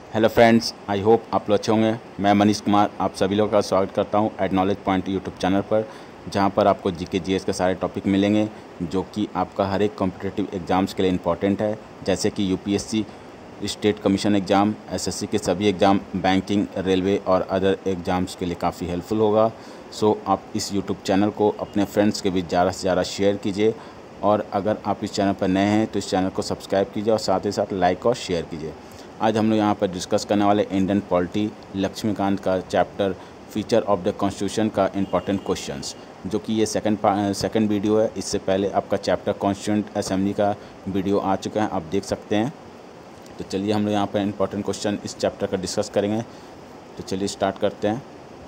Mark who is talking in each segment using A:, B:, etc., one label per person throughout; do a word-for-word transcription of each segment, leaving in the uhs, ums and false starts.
A: Hello friends, I hope आप लोग अच्छे होंगे। मैं मनीष कुमार आप सभी लोगों का स्वागत करता हूं at knowledge point YouTube channel पर, जहां पर आपको जीके जीएस के सारे टॉपिक मिलेंगे जो कि आपका हर एक कॉम्पिटिटिव एग्ज़ाम्स के लिए इंपॉर्टेंट है, जैसे कि UPSC, state commission exam, SSC के सभी एग्ज़ाम, बैंकिंग, रेलवे और अदर एग्ज़ाम्स के लिए काफ़ी हेल्पफुल होगा। सो आप इस यूट्यूब चैनल को अपने फ्रेंड्स के बीच ज़्यादा से ज़्यादा शेयर कीजिए, और अगर आप इस चैनल पर नए हैं तो इस चैनल को सब्सक्राइब कीजिए और साथ ही साथ लाइक और शेयर कीजिए। आज हम लोग यहाँ पर डिस्कस करने वाले इंडियन पॉलिटी लक्ष्मीकांत का chapter feature of the constitution का इम्पॉर्टेंट क्वेश्चंस, जो कि ये सेकंड सेकंड वीडियो है। इससे पहले आपका चैप्टर कॉन्स्टिट्यूंट असेंबली का वीडियो आ चुका है, आप देख सकते हैं। तो चलिए हम लोग यहाँ पर इम्पॉर्टेंट क्वेश्चन इस चैप्टर का डिस्कस करेंगे। तो चलिए स्टार्ट करते हैं।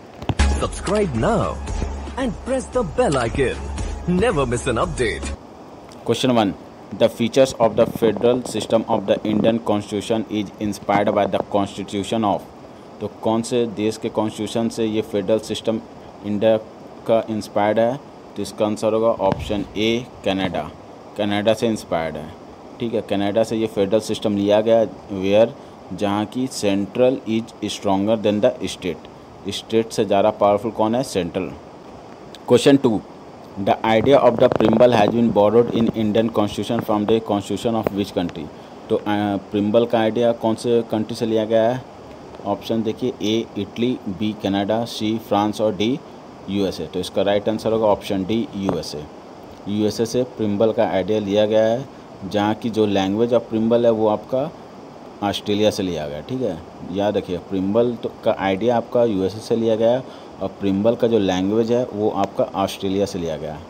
B: Subscribe now and press the bell icon. Never miss an update.
A: Question one, the features of the federal system of the Indian constitution is inspired by the constitution of. तो कौन से देश के कॉन्स्टिट्यूशन से ये federal system India का inspired है? तो इसका आंसर होगा ऑप्शन ए, कनाडा। कनाडा से इंस्पायर्ड है, ठीक है। कनाडा से ये फेडरल सिस्टम लिया गया, वेयर जहाँ की central is stronger than the state. State से ज़्यादा पावरफुल कौन है? Central. Question two, the idea of the preamble has been borrowed in Indian constitution from the constitution of which country. तो preamble का आइडिया कौन से कंट्री से लिया गया है? ऑप्शन देखिए, A Italy, B Canada, C France और डी यूएसए। तो इसका राइट आंसर होगा ऑप्शन डी, यूएसए। यूएसए से प्रिम्बल का आइडिया लिया गया है, जहाँ की जो लैंग्वेज ऑफ प्रिम्बल है वो आपका ऑस्ट्रेलिया से लिया गया, ठीक है। याद रखिए, प्रिम्बल तो का आइडिया आपका यूएसए से लिया गया है और प्रिम्बल का जो लैंग्वेज है वो आपका ऑस्ट्रेलिया से लिया गया है।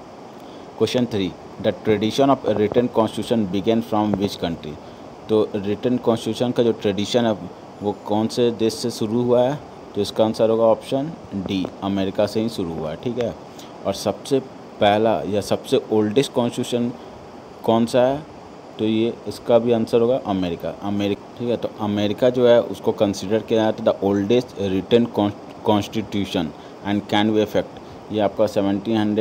A: Question three, the tradition of written constitution began from which country. तो रिटन कॉन्स्टिट्यूशन का जो ट्रेडिशन है वो कौन से देश से शुरू हुआ है? तो इसका आंसर होगा ऑप्शन डी, अमेरिका से ही शुरू हुआ है, ठीक है। और सबसे पहला या सबसे ओल्डेस्ट कॉन्स्टिट्यूशन कौन सा है? तो ये इसका भी आंसर होगा अमेरिका, अमेरिका, ठीक है। तो अमेरिका जो है उसको कंसिडर किया जाता है the oldest written constitution and can be effect. ये आपका सेवनटीन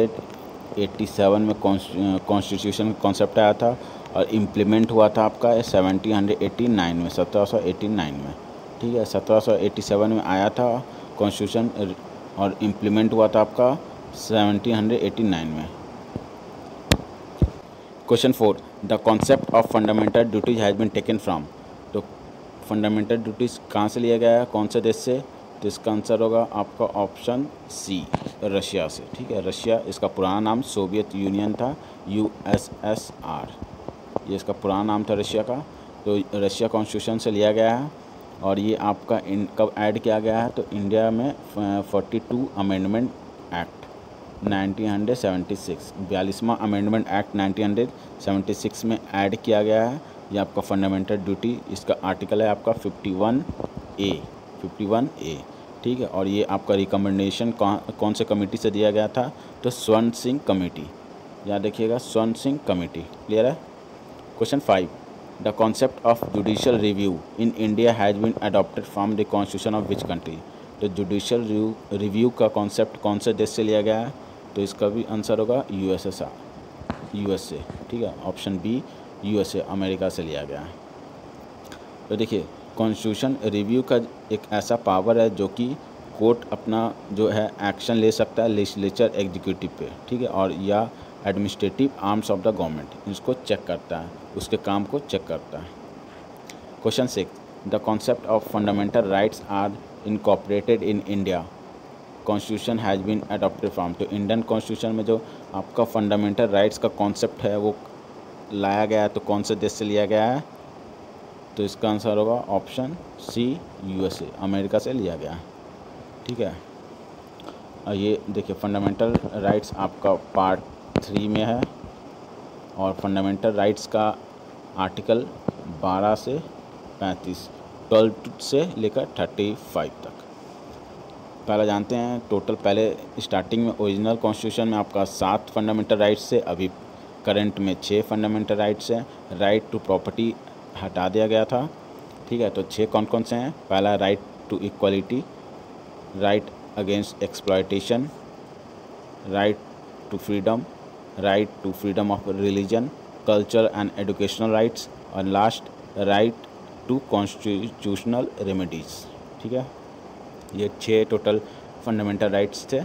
A: एटी सेवन में कॉन्स्टिट्यूशन कॉन्सेप्ट आया था और इम्प्लीमेंट हुआ था आपका सेवनटीन एटी नाइन में, सत्रह सौ एटी नाइन में, ठीक है। सत्रह सौ एटी सेवन में आया था कॉन्स्टिट्यूशन और इम्प्लीमेंट हुआ था आपका सेवनटीन एटी नाइन में। Question four, the concept of fundamental duties has been taken from. तो फंडामेंटल ड्यूटीज़ कहाँ से लिया गया है, कौन से देश से? तो इसका आंसर होगा आपका ऑप्शन सी, रशिया से, ठीक है। रशिया, इसका पुराना नाम सोवियत यूनियन था, यूएसएसआर, ये इसका पुराना नाम था रशिया का। तो रशिया कॉन्स्टिट्यूशन से लिया गया है और ये आपका इन कब ऐड किया गया है? तो इंडिया में forty two amendment act nineteen seventy six, बयालीसवां amendment act nineteen seventy six में ऐड किया गया है। ये आपका फंडामेंटल ड्यूटी, इसका आर्टिकल है आपका fifty one A, fifty one A, ठीक है। और ये आपका रिकमेंडेशन कौन से कमेटी से दिया गया था? तो स्वर्ण सिंह कमेटी, याद रखिएगा, स्वर्ण सिंह कमेटी। क्लियर है? Question five, the concept of judicial review in India has been adopted from the constitution of which country. तो जुडिशियल रिव्यू का कॉन्सेप्ट कौन से देश से लिया गया है? तो इसका भी आंसर होगा यूएसएसआर, यूएसए, ठीक है। ऑप्शन बी, यूएसए, अमेरिका से लिया गया है। तो देखिए, कॉन्स्टिट्यूशन रिव्यू का एक ऐसा पावर है जो कि कोर्ट अपना जो है एक्शन ले सकता है लेजिस्लेचर, एग्जीक्यूटिव पे, ठीक है, और या administrative arms of the government, इसको चेक करता है, उसके काम को चेक करता है। Question six, the concept of fundamental rights are incorporated in India constitution has been adopted from. तो इंडियन कॉन्स्टिट्यूशन में जो आपका फंडामेंटल राइट्स का कॉन्सेप्ट है वो लाया गया है, तो कौन से देश से लिया गया है? तो इसका आंसर होगा ऑप्शन सी, यूएसए, अमेरिका से लिया गया है, ठीक है। और ये देखिए, फंडामेंटल राइट्स आपका पार्ट थ्री में है और फंडामेंटल राइट्स का आर्टिकल बारह से पैंतीस, ट्वेल्व से लेकर थर्टी फाइव तक। पहले जानते हैं टोटल, पहले स्टार्टिंग में ओरिजिनल कॉन्स्टिट्यूशन में आपका सात फंडामेंटल राइट्स से, अभी करंट में छः फंडामेंटल राइट्स हैं। राइट टू प्रॉपर्टी हटा दिया गया था, ठीक है। तो छः कौन कौन से हैं? पहला right to equality, right against exploitation, right to freedom, right to freedom of religion, culture and educational rights, और last right to constitutional remedies. ठीक है, ये छः टोटल फंडामेंटल राइट्स थे।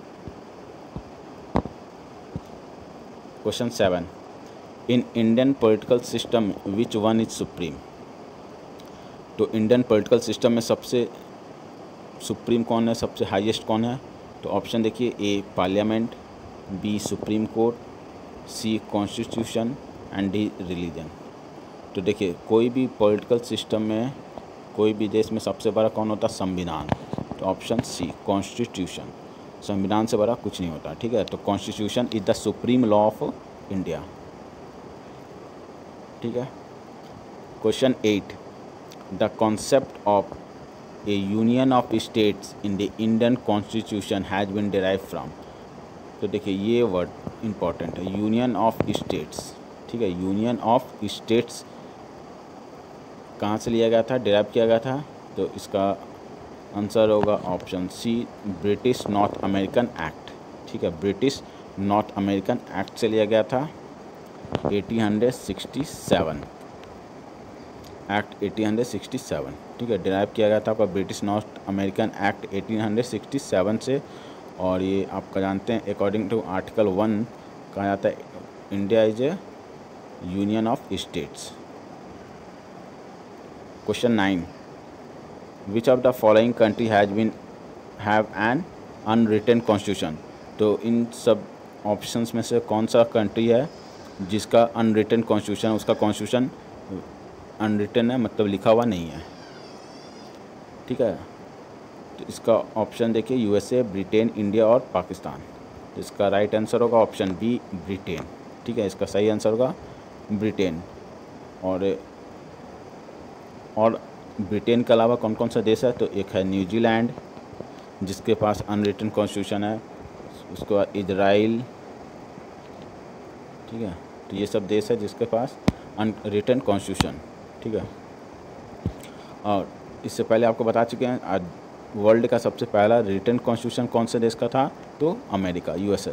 A: Question seven, in Indian political system which one is supreme. तो Indian political system में सबसे supreme कौन है, सबसे हाईएस्ट कौन है? तो ऑप्शन देखिए, A parliament, B supreme court, C constitution and D religion. तो देखिए, कोई भी पॉलिटिकल सिस्टम में, कोई भी देश में सबसे बड़ा कौन होता है? संविधान। तो ऑप्शन सी कॉन्स्टिट्यूशन, संविधान से बड़ा कुछ नहीं होता। ठीक है, तो constitution is the supreme law of India. ठीक है, question eight, the concept of a union of states in the Indian constitution has been derive from. तो देखिए, ये वर्ड इंपॉर्टेंट है, यूनियन ऑफ स्टेट्स। ठीक है, यूनियन ऑफ स्टेट्स कहाँ से लिया गया था, डिराइव किया गया था? तो इसका आंसर होगा option C, British North American act. ठीक है, ब्रिटिश नॉर्थ अमेरिकन एक्ट से लिया गया था अठारह सौ सड़सठ, एक्ट अठारह सौ सड़सठ। ठीक है, डिराइव किया गया था आपका ब्रिटिश नॉर्थ अमेरिकन एक्ट अठारह सौ सड़सठ से। और ये आपका जानते हैं, अकॉर्डिंग टू आर्टिकल वन कहा जाता है India is a union of states. Question nine, which of the following country has been have an unwritten constitution. तो इन सब ऑप्शंस में से कौन सा कंट्री है जिसका अनरिटन कॉन्स्टिट्यूशन, उसका कॉन्स्टिट्यूशन अनरिटन है, मतलब लिखा हुआ नहीं है। ठीक है, तो इसका ऑप्शन देखिए, यूएसए, ब्रिटेन, इंडिया और पाकिस्तान। तो इसका राइट आंसर होगा ऑप्शन बी, ब्रिटेन। ठीक है, इसका सही आंसर होगा ब्रिटेन। और और ब्रिटेन के अलावा कौन कौन सा देश है? तो एक है न्यूजीलैंड जिसके पास अनरिटन कॉन्स्टिट्यूशन है, उसके बाद इजराइल। ठीक है, तो ये सब देश है जिसके पास अनरिटन कॉन्स्टिट्यूशन। ठीक है, और इससे पहले आपको बता चुके हैं आज वर्ल्ड का सबसे पहला रिटन कॉन्स्टिट्यूशन कौन से देश का था? तो America, USA.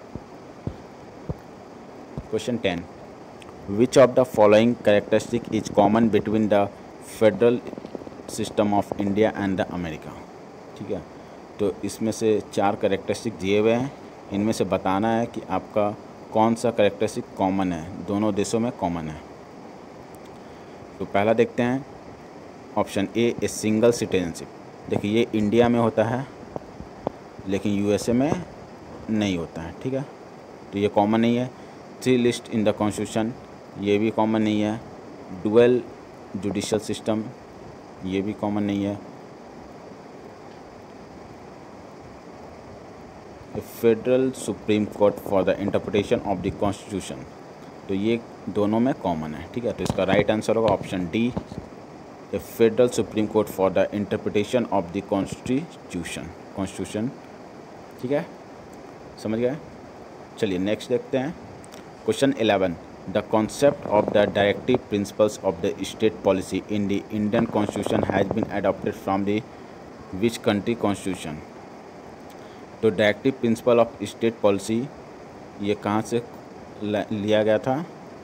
A: Question ten, which of the following characteristic is common between the federal system of India and the America. ठीक है, तो इसमें से चार कैरेक्टरिस्टिक दिए हुए हैं, इनमें से बताना है कि आपका कौन सा कैरेक्टरिस्टिक कॉमन है, दोनों देशों में कॉमन है। तो पहला देखते हैं, option A, a single citizenship. देखिए, ये इंडिया में होता है लेकिन यूएसए में नहीं होता है। ठीक है, तो ये कॉमन नहीं है। Three list in the constitution, ये भी कॉमन नहीं है। डुअल जुडिशियल सिस्टम, ये भी कॉमन नहीं है। Federal supreme court for the interpretation of the constitution, तो ये दोनों में कॉमन है। ठीक है, तो इसका राइट आंसर होगा option D, a federal supreme court for the interpretation of the constitution constitution ठीक है, समझ गए? चलिए नेक्स्ट देखते हैं। Question eleven, the concept of the directive principles of the state policy in the Indian constitution has been adopted from the which country constitution. तो directive principle of state policy ये कहाँ से लिया गया था?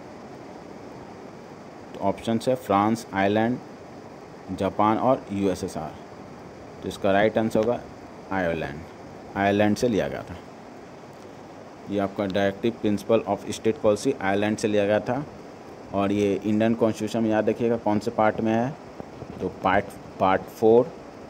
A: तो ऑप्शन है फ्रांस, आयरलैंड, जापान और यूएसएसआर। तो इसका राइट आंसर होगा आयरलैंड, आयरलैंड से लिया गया था। ये आपका directive principle of state policy Ireland से लिया गया था। और ये इंडियन कॉन्स्टिट्यूशन में याद रखिएगा कौन से पार्ट में है? तो पार्ट पार्ट फोर,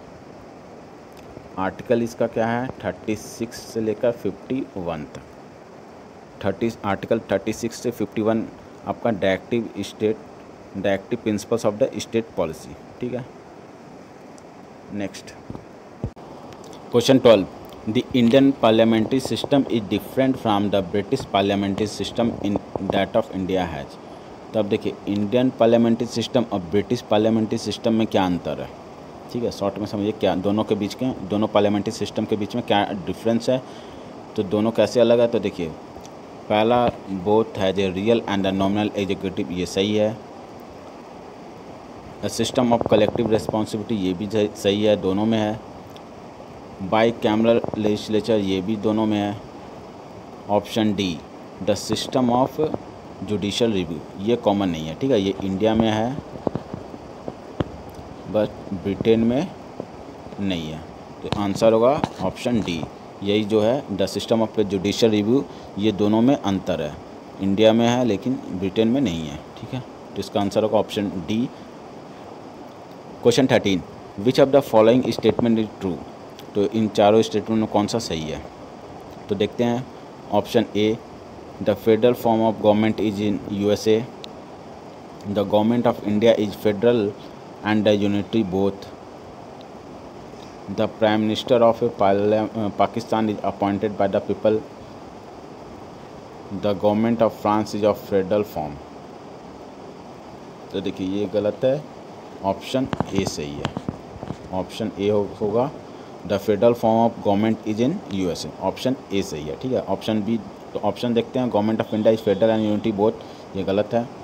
A: आर्टिकल इसका क्या है थर्टी सिक्स से लेकर फिफ्टी वन तक। थर्टी आर्टिकल थर्टी सिक्स से फिफ्टी वन आपका directive state directive principles of the state policy. ठीक है, next question twelve, the Indian parliamentary system is different from the British parliamentary system in that of India has. तो अब देखिए Indian parliamentary system और British parliamentary system में क्या अंतर है? ठीक है, शॉर्ट में समझिए क्या दोनों के बीच के दोनों पार्लियामेंट्री सिस्टम के बीच में क्या डिफरेंस है, तो दोनों कैसे अलग है? तो देखिए पहला बोथ है the real and the nominal executive, ये सही है। The system of collective responsibility, ये भी सही है, दोनों में है। बाई कैमरल लेजिस्लेचर, ये भी दोनों में है। Option D the system of judicial review, ये कॉमन नहीं है। ठीक है, ये इंडिया में है बट ब्रिटेन में नहीं है। तो आंसर होगा ऑप्शन डी। यही जो है the system of judicial review, ये दोनों में अंतर है, इंडिया में है लेकिन ब्रिटेन में नहीं है। ठीक है, तो इसका आंसर होगा option D. Question thirteen, which of the following statement is true. तो इन चारों स्टेटमेंट में कौन सा सही है। तो देखते हैं। Option A, the federal form of government is in USA, the government of India is federal and the unity both, the prime minister of Pakistan is appointed by the people, the government of France is of federal form. तो देखिए ये गलत है, option A सही है। Option A होगा the federal form of government is in USA, option A सही है। ठीक है, ऑप्शन बी, तो ऑप्शन देखते हैं। Government of India is federal and unity both, ये गलत है।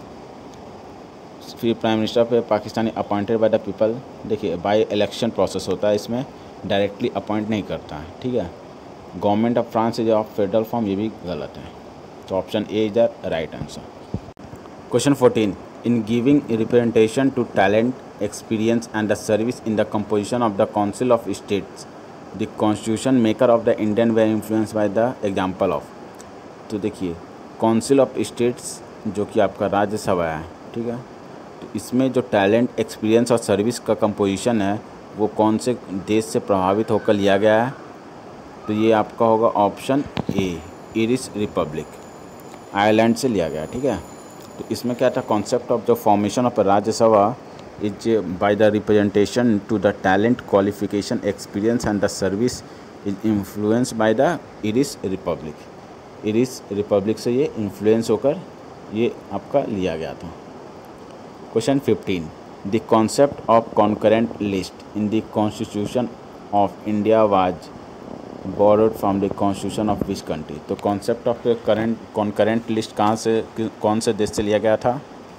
A: फिर प्राइम मिनिस्टर पे Pakistani appointed by the people, देखिए बाय इलेक्शन प्रोसेस होता है, इसमें डायरेक्टली अपॉइंट नहीं करता है। ठीक है, government of France is of federal form, ये भी गलत है। तो option A is the right answer. Question fourteen, in giving representation to talent, experience and the service in the composition of the Council of States, the constitution maker of the Indian were influenced by the example of। तो देखिए council of states जो कि आपका राज्यसभा है, ठीक है, तो इसमें जो टैलेंट, एक्सपीरियंस और सर्विस का कंपोजिशन है वो कौन से देश से प्रभावित होकर लिया गया है। तो ये आपका होगा option A, Irish republic, Ireland से लिया गया। ठीक है, तो इसमें क्या था, concept of the formation of Rajya Sabha is by the representation to the talent, qualification, experience and the service is influence by the Irish republic. Irish republic से ये इन्फ्लुएंस होकर ये आपका लिया गया था। Question fifteen, the concept of concurrent list in the constitution of India was borrowed from the constitution of which country। तो concept of current concurrent list कहाँ से, कौन से देश से लिया गया था।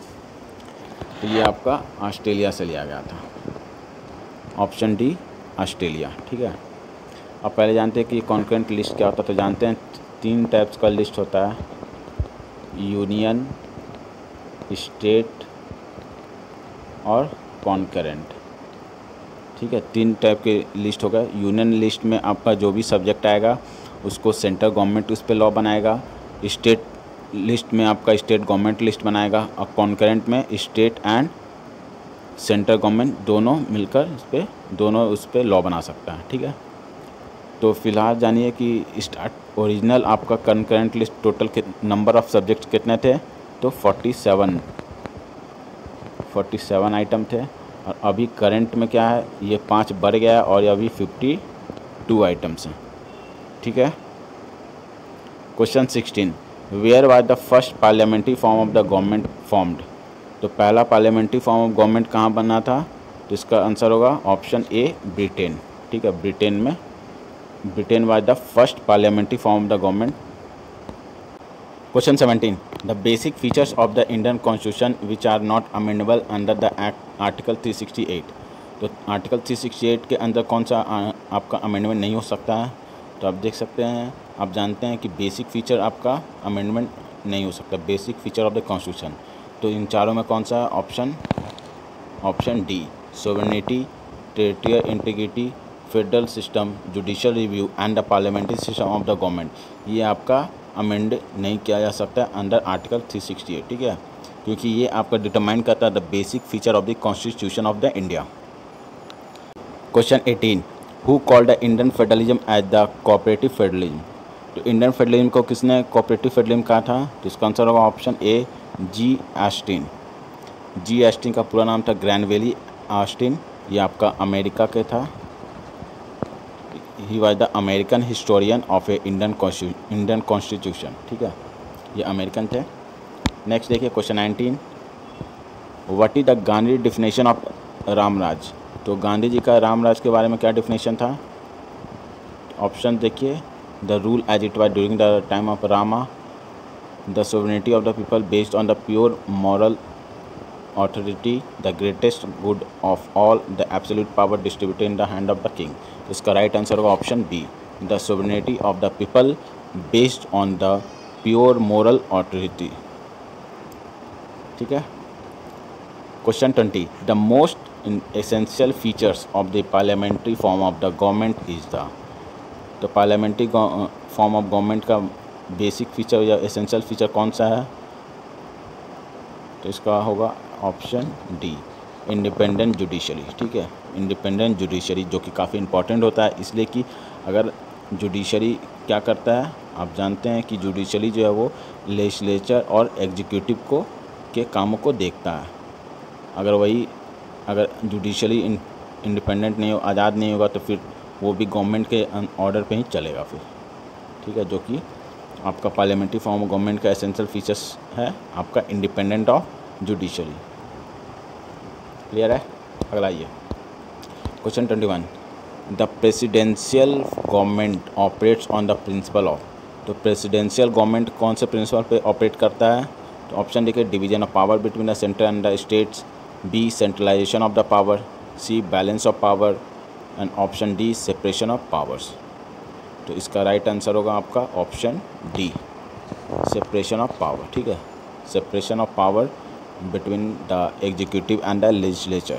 A: तो ये आपका ऑस्ट्रेलिया से लिया गया था, ऑप्शन डी ऑस्ट्रेलिया। ठीक है, अब पहले जानते हैं कि कॉन्करेंट लिस्ट क्या होता है। तो जानते हैं तीन टाइप्स का लिस्ट होता है, यूनियन, स्टेट और कॉन्करेंट। ठीक है, तीन टाइप के लिस्ट होगा। यूनियन लिस्ट में आपका जो भी सब्जेक्ट आएगा उसको सेंट्रल गवर्नमेंट उस पर लॉ बनाएगा। स्टेट लिस्ट में आपका स्टेट गवर्नमेंट लिस्ट बनाएगा, और कॉन्करेंट में स्टेट एंड सेंट्रल गवर्नमेंट दोनों मिलकर इस पर दोनों उस पर लॉ बना सकता है। ठीक है, तो फिलहाल जानिए कि स्टार्ट ओरिजिनल आपका concurrent list total number of subject कितने थे। तो forty seven forty seven item थे, और अभी करंट में क्या है, ये पाँच बढ़ गया है और ये अभी फिफ्टी टू आइटम्स हैं। ठीक है, question sixteen, where was the first parliamentary form of the government formed. तो पहला पार्लियामेंट्री फॉर्म ऑफ गवर्नमेंट कहाँ बना था। तो इसका आंसर होगा ऑप्शन ए ब्रिटेन। ठीक है, ब्रिटेन में, Britain was the first parliamentary form of the government. Question seventeen, the basic features of the Indian constitution which are not amendable under the act article three sixty eight. तो article three sixty eight के अंदर कौन सा आपका amendment नहीं हो सकता है। तो आप देख सकते हैं, आप जानते हैं कि बेसिक फीचर आपका अमेंडमेंट नहीं हो सकता, basic feature of the constitution. तो इन चारों में कौन सा option, option D, sovereignty, territorial integrity, federal system, judicial review and the parliamentary system of the government, ये आपका अमेंड नहीं किया जा सकता under article three sixty eight. ठीक है, क्योंकि ये आपका डिटरमाइन करता है the basic feature of the constitution of the India. Question eighteen, who called the Indian federalism as the cooperative federalism. तो इंडियन फेडरलिज्म को किसने कोऑपरेटिव फेडरलिज्म कहा था। तो इसका आंसर होगा option A, G Austin. G Austin का पूरा नाम था ग्रैनवेली ऑस्टिन, ये आपका अमेरिका के था। He was the American historian of a Indian Indian constitution. ठीक है, ये अमेरिकन थे। नेक्स्ट देखिए question nineteen, what is the Gandhi definition of Ramraj. तो गांधी जी का रामराज के बारे में क्या डिफिनेशन था। ऑप्शन देखिए, the rule as it was during the time of Rama, the sovereignty of the people based on the pure moral authority, the greatest good of all, the absolute power distributed in the hand of the king। इसका right answer होगा option B, the sovereignty of the people based on the pure moral authority। ठीक है, question twenty, the most in essential features of the parliamentary form of the government is the, तो parliamentary form of government का basic feature या essential feature कौन सा है, तो इसका होगा ऑप्शन डी, इंडिपेंडेंट जुडिशरी। ठीक है, इंडिपेंडेंट जुडिशरी, जो कि काफ़ी इंपॉर्टेंट होता है, इसलिए कि अगर जुडिशरी क्या करता है, आप जानते हैं कि जुडिशरी जो है वो लेजिस्लेचर और एग्जीक्यूटिव को के कामों को देखता है। अगर वही अगर जुडिशरी इंडिपेंडेंट नहीं हो, आज़ाद नहीं होगा, तो फिर वो भी गवर्नमेंट के ऑर्डर पे ही चलेगा फिर। ठीक है, जो कि आपका पार्लियामेंट्री फॉर्म ऑफ गवर्नमेंट का एसेंशियल फीचर्स है आपका इंडिपेंडेंट ऑफ जुडिशरी। क्लियर है। अगला ये question twenty one, the presidential government operates on the principle of, तो प्रेसिडेंशियल गवर्नमेंट कौन से प्रिंसिपल पे ऑपरेट करता है, तो ऑप्शन देखिए, division of power between the centre and the states, B centralisation of the power, C balance of power, and option D separation of powers. तो इसका राइट आंसर होगा आपका option D, separation of power. ठीक है, separation of power between the executive and the legislature,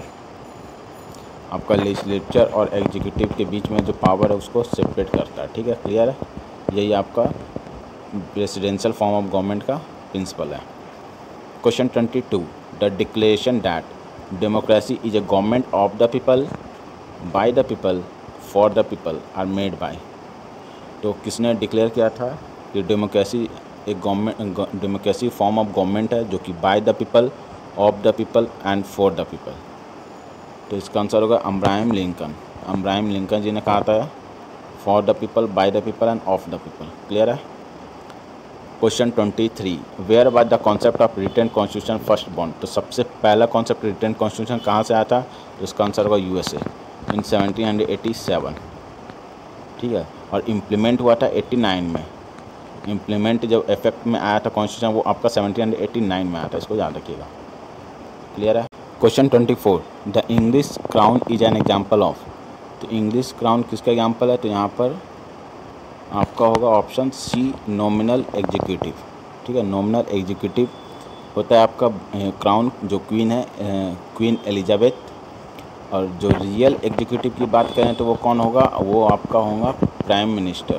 A: आपका legislature और executive के बीच में जो पावर है उसको सेपरेट करता है। ठीक है, क्लियर है। यही आपका प्रेसिडेंशियल फॉर्म ऑफ गवर्नमेंट का प्रिंसिपल है। Question twenty two, the declaration that democracy is a government of the people, by the people, for the people are made by, तो किसने डिक्लेयर किया था कि डेमोक्रेसी एक government democracy form of government है जो कि by the people, of the people and for the people, तो इसका आंसर होगा Abraham Lincoln. Abraham Lincoln ji ने कहा था for the people, by the people and of the people. Clear है। Question twenty three, where was the concept of written constitution first born, तो सबसे पहला कॉन्सेप्ट रिटन कॉन्स्टिट्यूशन कहाँ से आया था, तो इसका आंसर होगा USA in seventeen eighty seven. ठीक है, और इम्प्लीमेंट हुआ था एटी नाइन में। इम्प्लीमेंट जब इफेक्ट में आया था कॉन्स्टिट्यूशन वो आपका सेवनटीन एटी नाइन में आया था, इसको याद रखिएगा। क्लियर है। Question twenty four, the English crown is an example of, तो इंग्लिश क्राउन किसका एग्जाम्पल है, तो यहाँ पर आपका होगा ऑप्शन सी, नॉमिनल एग्जीक्यूटिव। ठीक है, नॉमिनल एग्जीक्यूटिव होता है आपका क्राउन, जो क्वीन है क्वीन एलिजाबेथ, और जो रियल एग्जीक्यूटिव की बात करें तो वो कौन होगा, वो आपका होगा प्राइम मिनिस्टर,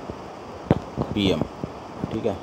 A: पीएम। ठीक है,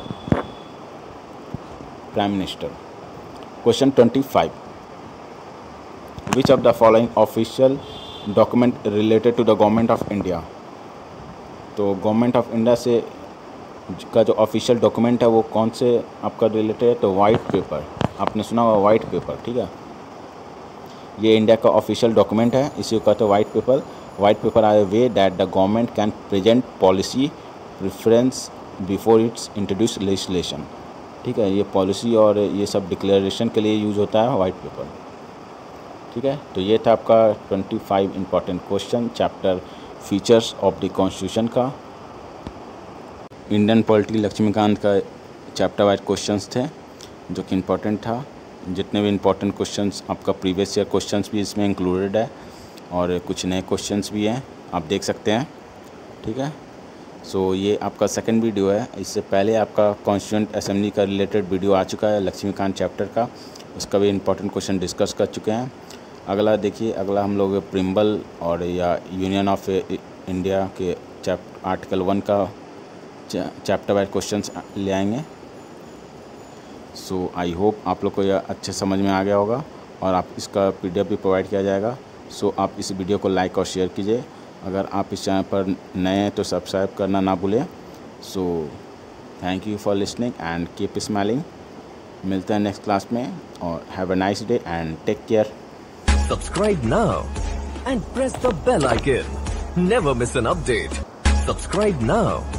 A: prime minister. Question twenty five, which of the following official document related to the government of India, तो गवर्नमेंट ऑफ इंडिया से का जो ऑफिशियल डॉक्यूमेंट है वो कौन से आपका रिलेटेड है, तो वाइट पेपर, आपने सुना होगा वाइट पेपर। ठीक है, ये इंडिया का ऑफिशियल डॉक्यूमेंट है, इसी को कहते हैं white paper. White paper are a way that the government can present policy preference before its introduce legislation. ठीक है, ये पॉलिसी और ये सब डिक्लेरेशन के लिए यूज़ होता है वाइट पेपर। ठीक है, तो ये था आपका twenty five important question chapter features of the constitution का। इंडियन पॉलिटी लक्ष्मीकांत का चैप्टर वाइज क्वेश्चंस थे जो कि इम्पोर्टेंट था। जितने भी इम्पोर्टेंट क्वेश्चंस आपका प्रीवियस ईयर क्वेश्चंस भी इसमें इंक्लूडेड है और कुछ नए क्वेश्चंस भी हैं, आप देख सकते हैं। ठीक है, सो so, ये आपका सेकंड वीडियो है। इससे पहले आपका कॉन्स्टिट्यूएंट असेंबली का रिलेटेड वीडियो आ चुका है लक्ष्मीकांत चैप्टर का, उसका भी इम्पोर्टेंट क्वेश्चन डिस्कस कर चुके हैं। अगला देखिए, अगला हम लोग प्रिम्बल और या यूनियन ऑफ इंडिया के चैप्टर आर्टिकल वन का चैप्टर वाइज क्वेश्चंस ले आएंगे। सो आई होप आप लोग को यह अच्छे समझ में आ गया होगा और आप इसका पीडीएफ भी प्रोवाइड किया जाएगा। सो so, आप इस वीडियो को लाइक और शेयर कीजिए। अगर आप इस चैनल पर नए हैं तो सब्सक्राइब करना ना भूलें। So thank you for listening and keep smiling. मिलते हैं नेक्स्ट क्लास में और have a nice day and take care.
B: Subscribe now and press the bell icon. Never miss an update. Subscribe now.